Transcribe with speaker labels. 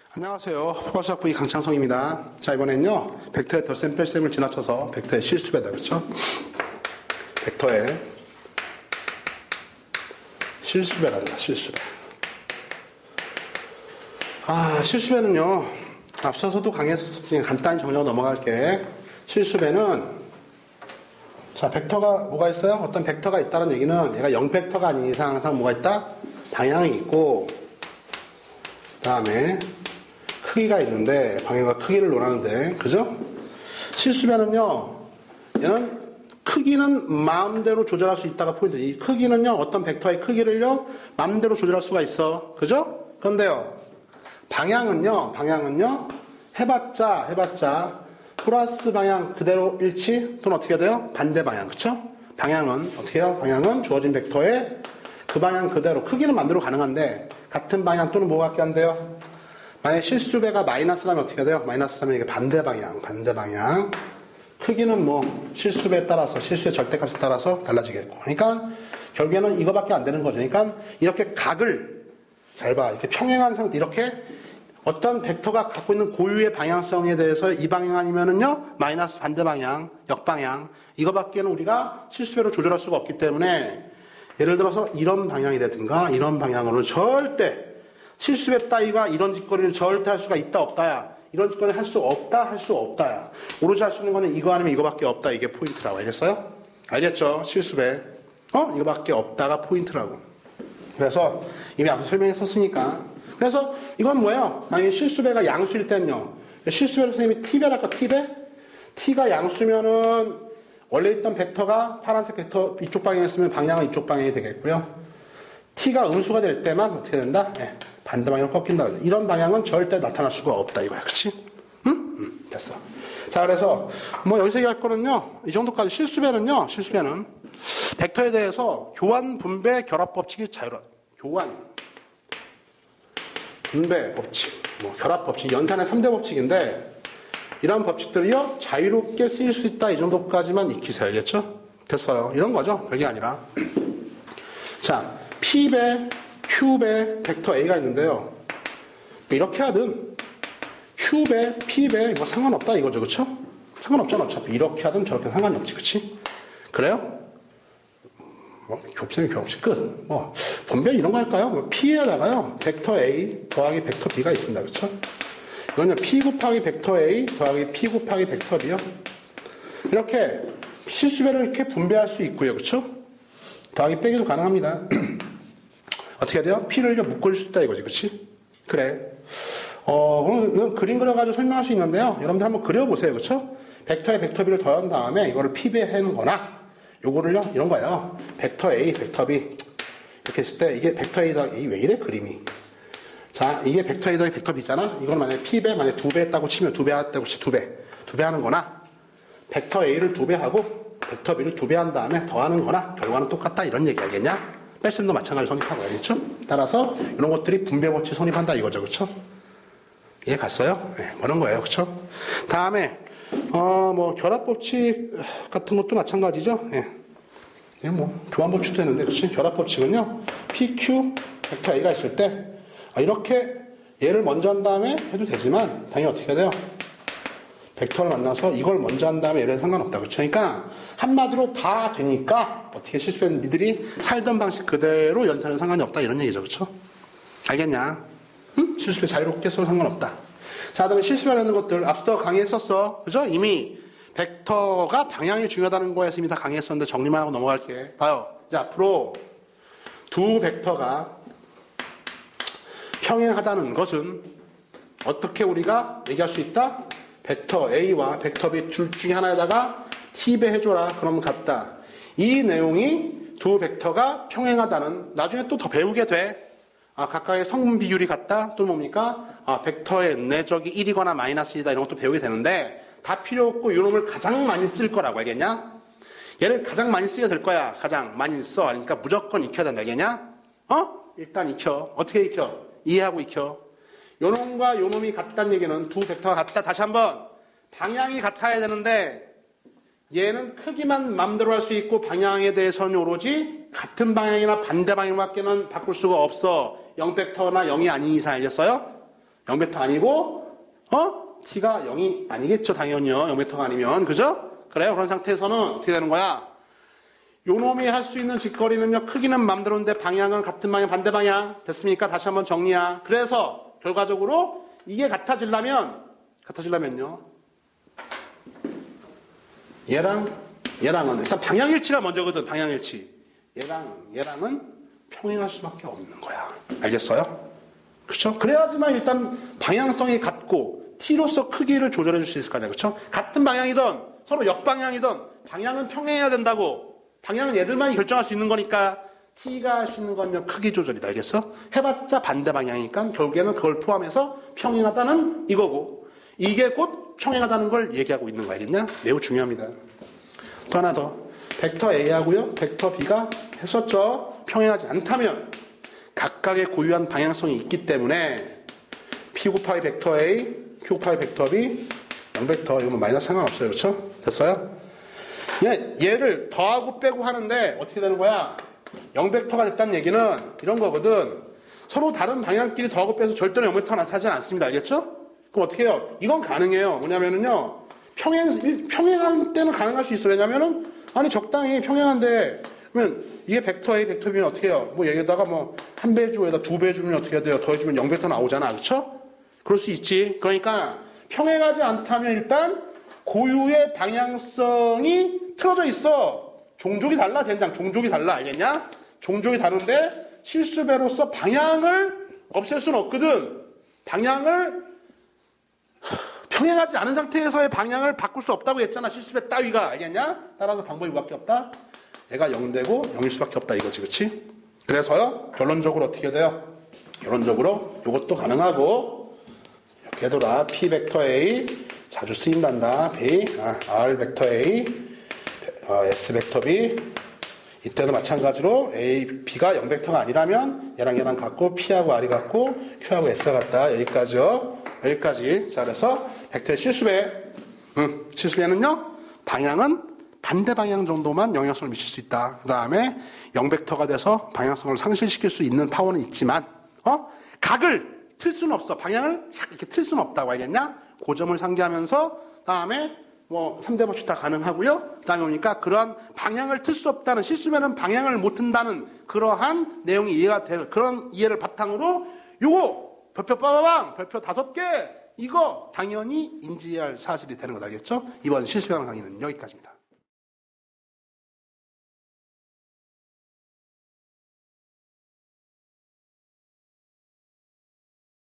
Speaker 1: 안녕하세요. 포괄수학부의 강창성입니다. 자, 이번엔요, 벡터의 덧셈 뺄셈을 지나쳐서 벡터의 실수배다, 그렇죠? 벡터의 실수배란다, 실수배. 실수배는요, 앞서서도 강의했었으니 간단히 정리하고 넘어갈게. 실수배는, 자, 벡터가 뭐가 있어요? 어떤 벡터가 있다는 얘기는 얘가 0벡터가 아닌 이상 항상 뭐가 있다? 방향이 있고, 그 다음에 크기가 있는데, 방향과 크기를 논하는데, 그죠? 실수배는요, 얘는 크기는 마음대로 조절할 수 있다가 포인트. 이 크기는요, 어떤 벡터의 크기를요, 마음대로 조절할 수가 있어. 그죠? 그런데요, 방향은요, 해봤자, 플러스 방향 그대로 일치, 또는 어떻게 돼요? 반대 방향, 그쵸? 방향은, 어떻게 해요? 방향은 주어진 벡터의 그 방향 그대로, 크기는 만들어 가능한데, 같은 방향 또는 뭐 같게 한대요? 만약에 실수배가 마이너스라면 어떻게 돼요? 마이너스라면 이게 반대 방향. 크기는 뭐 실수배에 따라서, 실수의 절대값에 따라서 달라지겠고. 그러니까 결국에는 이거밖에 안 되는 거죠. 그러니까 이렇게 각을 잘 봐. 이렇게 평행한 상태, 이렇게 어떤 벡터가 갖고 있는 고유의 방향성에 대해서 이 방향 아니면은요, 마이너스 반대 방향, 역방향, 이거밖에는 우리가 실수배로 조절할 수가 없기 때문에 예를 들어서 이런 방향이라든가 이런 방향으로는 절대 실수배 따위가 이런 짓거리를 절대 할 수가 있다 없다야. 이런 짓거리를 할 수 없다 할 수 없다야. 오로지 할 수 있는 거는 이거 아니면 이거밖에 없다. 이게 포인트라고. 알겠어요? 알겠죠? 실수배. 이거밖에 없다가 포인트라고. 그래서 이미 앞서 설명했었으니까. 그래서 이건 뭐예요? 만약에 실수배가 양수일 때는요. 실수배를 선생님이 T배랄까? T가 양수면은 원래 있던 벡터가 파란색 벡터 이쪽 방향이었으면 방향은 이쪽 방향이 되겠고요. T가 음수가 될 때만 어떻게 된다? 반대 방향으로 꺾인다. 이런 방향은 절대 나타날 수가 없다 이거야. 그치? 됐어. 자, 그래서 여기서 얘기할 거는요. 이 정도까지 실수배는 벡터에 대해서 교환, 분배, 결합 법칙이 자유로워. 교환, 분배 법칙, 결합 법칙, 연산의 3대 법칙인데 이런 법칙들이요. 자유롭게 쓰일 수 있다. 이 정도까지만 익히세요. 알겠죠? 됐어요. 이런 거죠. 별게 아니라. 자, P배, Q배, 벡터 A가 있는데요. 이렇게 하든 Q배, P배 상관없다 이거죠. 그쵸? 상관없잖아. 어차피 이렇게 하든 저렇게 상관이 없지. 그치? 그래요? 곱셈이 없이 끝. 분배 이런 거 할까요? P에다가요. 벡터 A 더하기 벡터 B가 있습니다. 그쵸? 이건요. P 곱하기 벡터 A 더하기 P 곱하기 벡터 B요. 이렇게 실수배를 이렇게 분배할 수 있고요. 그쵸? 더하기 빼기도 가능합니다. 어떻게 돼요? P를요, 묶을 수 있다 이거지, 그치? 그래. 그럼 그림 그려가지고 설명할 수 있는데요. 여러분들 한번 그려보세요, 그쵸? 벡터에 벡터 B를 더한 다음에 이거를 P배 해는 거나, 요거를요, 이런 거예요. 벡터 A, 벡터 B. 이렇게 했을 때, 이게 벡터 A 더하기, 왜 이래, 그림이. 자, 이게 벡터 A 더하기 벡터 B잖아? 이건 만약에 P배, 만약에 2배 했다고 치면 2배 했다고 치면 2배 하는 거나, 벡터 A를 2배 하고, 벡터 B를 2배 한 다음에 더하는 거나, 결과는 똑같다, 이런 얘기 알겠냐? 뺄셈도 마찬가지로 성립하고, 알겠죠? 따라서 이런 것들이 분배 법칙 성립한다 이거죠, 그렇죠? 이해 갔어요? 네, 그런 거예요, 그렇죠? 다음에 결합 법칙 같은 것도 마찬가지죠. 예. 네. 교환 법칙도 되는데, 그렇지? 결합 법칙은요, PQ 벡터 A가 있을 때 이렇게 얘를 먼저 한 다음에 해도 되지만 당연히 어떻게 돼요? 벡터를 만나서 이걸 먼저 한 다음에 얘를 상관없다, 그렇죠? 그러니까 한마디로 다 되니까 어떻게 실수했는 니들이 살던 방식 그대로 연산은 상관이 없다 이런 얘기죠. 그렇죠? 알겠냐? 응? 실수배 자유롭게 써도 상관없다. 자, 그다음에 실수배라는 것들 앞서 강의했었어. 그죠? 이미 벡터가 방향이 중요하다는 거에서 이미 다 강의했었는데 정리만 하고 넘어갈게. 봐요. 이제 앞으로 두 벡터가 평행하다는 것은 어떻게 우리가 얘기할 수 있다? 벡터 A와 벡터 B 둘 중에 하나에다가 T배 해줘라. 그러면 같다. 이 내용이 두 벡터가 평행하다는 나중에 또 더 배우게 돼. 각각의 성분 비율이 같다. 또는 뭡니까? 벡터의 내적이 1이거나 마이너스 1이다. 이런 것도 배우게 되는데 다 필요 없고 이놈을 가장 많이 쓸 거라고 알겠냐? 얘를 가장 많이 쓰게 될 거야. 가장 많이 써. 그러니까 무조건 익혀야 된다. 알겠냐? 일단 익혀. 어떻게 익혀? 이해하고 익혀. 요놈과 요놈이 같다는 얘기는 두 벡터가 같다. 다시 한번 방향이 같아야 되는데 얘는 크기만 맘대로 할 수 있고 방향에 대해서는 오로지 같은 방향이나 반대 방향밖에는 바꿀 수가 없어. 0벡터나 0이 아닌 이상 알겠어요? 0벡터 아니고 t가 0이 아니겠죠. 당연히요. 0벡터가 아니면. 그죠? 그래요. 그런 상태에서는 어떻게 되는 거야? 요 놈이 할 수 있는 짓거리는요. 크기는 맘대로인데 방향은 같은 방향 반대 방향. 됐습니까? 다시 한번 정리야. 그래서 결과적으로 이게 같아지려면요. 얘랑은 일단 방향일치가 먼저거든. 방향일치. 얘랑은 평행할 수밖에 없는 거야. 알겠어요? 그렇죠? 그래야지만 일단 방향성이 같고 t로서 크기를 조절해 줄 수 있을 거 아니야. 그렇죠? 같은 방향이든 서로 역방향이든 방향은 평행해야 된다고. 방향은 얘들만이 결정할 수 있는 거니까 t가 할 수 있는 건요. 크기 조절이다. 알겠어? 해봤자 반대 방향이니까 결국에는 그걸 포함해서 평행하다는 이거고 이게 곧 평행하다는 걸 얘기하고 있는 거 알겠냐? 매우 중요합니다. 또 하나 더. 벡터 A하고요. 벡터 B가 했었죠. 평행하지 않다면 각각의 고유한 방향성이 있기 때문에 P 곱하기 벡터 A, Q 곱하기 벡터 B, 0벡터 이거 뭐 마이너스 상관없어요. 그렇죠? 됐어요? 얘를 더하고 빼고 하는데 어떻게 되는 거야? 0벡터가 됐다는 얘기는 이런 거거든. 서로 다른 방향끼리 더하고 빼서 절대로 0벡터가 나타나지 않습니다. 알겠죠? 그럼 어떻게 해요? 이건 가능해요. 뭐냐면은요. 평행할 때는 가능할 수 있어. 왜냐면은 아니 적당히 평행한데 그러면 이게 벡터 A, 벡터 B는 어떻게 해요? 뭐 여기다가 뭐 한 배 주고 여기다 두 배 주면 어떻게 해야 돼요? 더해주면 0벡터 나오잖아. 그렇죠? 그럴 수 있지. 그러니까 평행하지 않다면 일단 고유의 방향성이 틀어져 있어. 종족이 달라, 젠장. 종족이 달라. 알겠냐? 종족이 다른데 실수배로서 방향을 없앨 수는 없거든. 방향을 평행하지 않은 상태에서의 방향을 바꿀 수 없다고 했잖아. 실수배 따위가. 알겠냐? 따라서 방법이 뭐밖에 없다? 얘가 0되고 0일 수밖에 없다. 이거지. 그치? 그래서요. 결론적으로 어떻게 돼요? 결론적으로 이것도 가능하고 이렇게 해둬라. P 벡터 A 자주 쓰인단다. B, R 벡터 A, S 벡터 B. 이때도 마찬가지로 A, B가 0벡터가 아니라면 얘랑 같고 P하고 R이 같고 Q하고 S가 같다. 여기까지요. 여기까지. 자, 그래서 벡터의 실수배. 실수배는요. 방향은 반대 방향 정도만 영향성을 미칠 수 있다. 그 다음에 0벡터가 돼서 방향성을 상실시킬 수 있는 파워는 있지만 각을 틀 수는 없어. 방향을 이렇게 틀 수는 없다고 알겠냐? 그 점을 상기하면서 다음에 뭐 3대 법칙 다 가능하고요. 그 다음에 오니까 그러한 방향을 틀 수 없다는 실수면은 방향을 못 튼다는 그러한 내용이 이해가 돼. 그런 이해를 바탕으로 요거 별표 빠바방 별표 5개 이거 당연히 인지해야 할 사실이 되는 거 알겠죠? 이번 실수변 강의는 여기까지입니다.